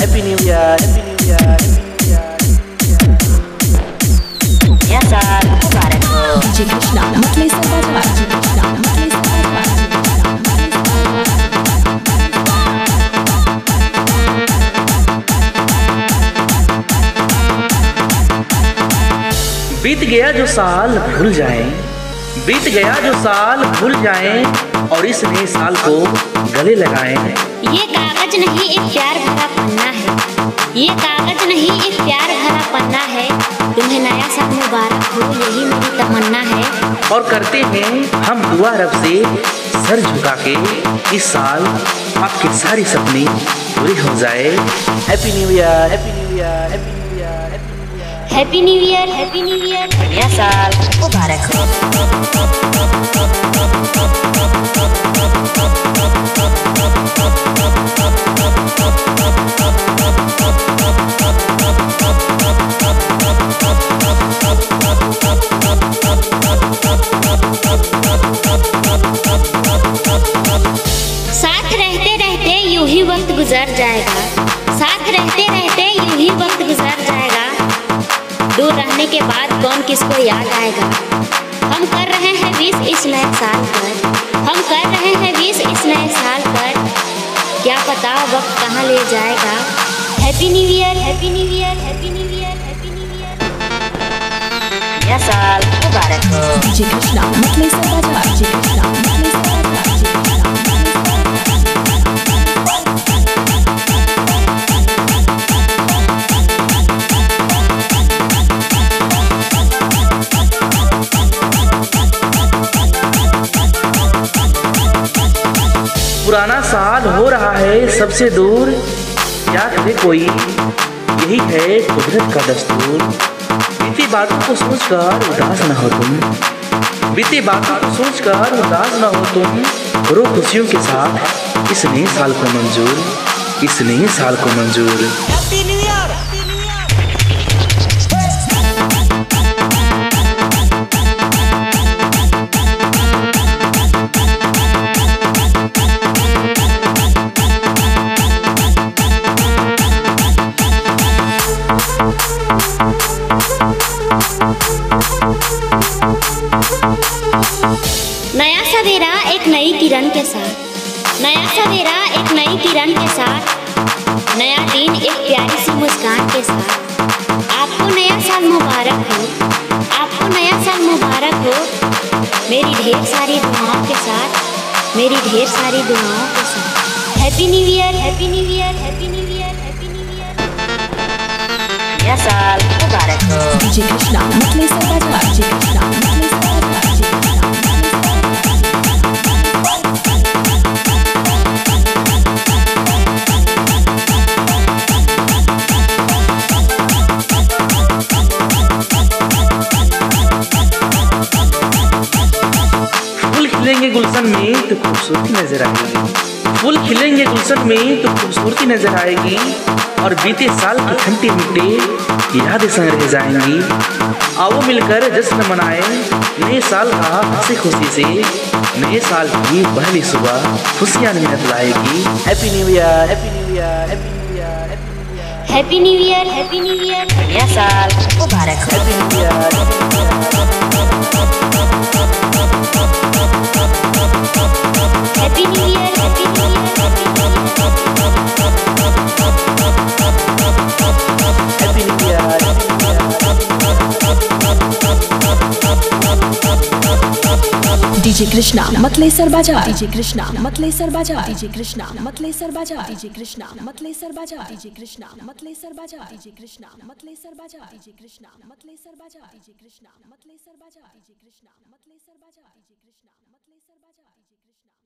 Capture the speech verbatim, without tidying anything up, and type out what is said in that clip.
Happy new year, happy new year, नया साल मुबारक हो। डीजे कृष्णा मतले से बाजा, डीजे कृष्णा मतले से बाजा। बीत गया जो साल भूल जाएं, बीत गया जो साल भूल जाएं और इस नए साल को गले लगाएं। ये कागज नहीं एक प्यार भरा पन्ना है, ये कागज नहीं एक प्यार भरा पन्ना है। तुम्हें नया साल मुबारक हो, यही मेरी तमन्ना है। और करते हैं हम दुआ रब से सर झुका के, इस साल आपके सारे सपने पूरे हो जाए। Happy new year, happy new year, happy new year, happy new year, happy new year, नया साल मुबारक हो। साथ रहते रहते यूं ही वक्त गुजर जाएगा, साथ रहते रहते यूं ही वक्त गुजर जाएगा। दूर रहने के बाद कौन किसको याद आएगा। हम कर रहे हैं विश इस नए साल पर, हम कर रहे हैं विश इस नए साल पर। क्या पता वक्त कहाँ ले जाएगा। Happy new year, happy new year, happy new year, happy new year, नया साल मुबारक हो। डीजे कृष्णा मतले से बाजा, डीजे कृष्णा मतले से बाजा, डीजे कृष्णा। पुराना साल हो रहा है सबसे दूर, क्या करे कोई, यही है कुदरत का दस्तूर। बीती बातों को सोचकर उदास न हो तुम, बीती बातों को सोचकर उदास न हो तुम। रो खुशियों के साथ इस नए साल को मंजूर, इस नए साल को मंजूर। Happy new year. नया सवेरा एक नई किरण के साथ, नया सवेरा एक नई किरण के साथ, नया दिन एक प्यारी सी मुस्कान के साथ। आपको नया साल मुबारक हो, आपको नया साल मुबारक हो। मेरी ढेर सारी दुआओं के साथ, मेरी ढेर सारी दुआओं के साथ। Happy new year, happy new year, happy new year, happy new year, नया साल मुबारक हो। डीजे कृष्णा मतले से बाजा, डीजे कृष्णा मतले से बाजा, डीजे कृष्णा। फूल खिलेंगे गुलशन में तो खूबसूरती नजर आएगी, फूल खिलेंगे गुलशन में तो खूबसूरती नजर आएगी। और बीते साल की खंटी मिट्टी यादें संग रह जाएंगी। आओ मिलकर जश्न मनाए नए साल का हंसी खुशी से, नए साल की पहली सुबह खुशियां नियत लाएगी। Happy new year, happy new year, happy new year, happy new year, happy new year, नया साल मुबारक हो। Happy new year, happy new year, happy new year, happy new year. DJ Krishna मतले सर बाजा, डीजे कृष्णा मतले सर बाजा, डीजे कृष्णा मतले सर बाजा, डीजे कृष्णा मतले सर बाजा, डीजे कृष्णा मतले सर बाजा, डीजे कृष्णा मतले सर बाजा, डीजे कृष्णा मतले सर बाजा, डीजे कृष्णा मतले सर बाजा, डीजे कृष्णा मतले सर बाजा, डीजे कृष्णा मतले सर बाजा, डीजे कृष्णा।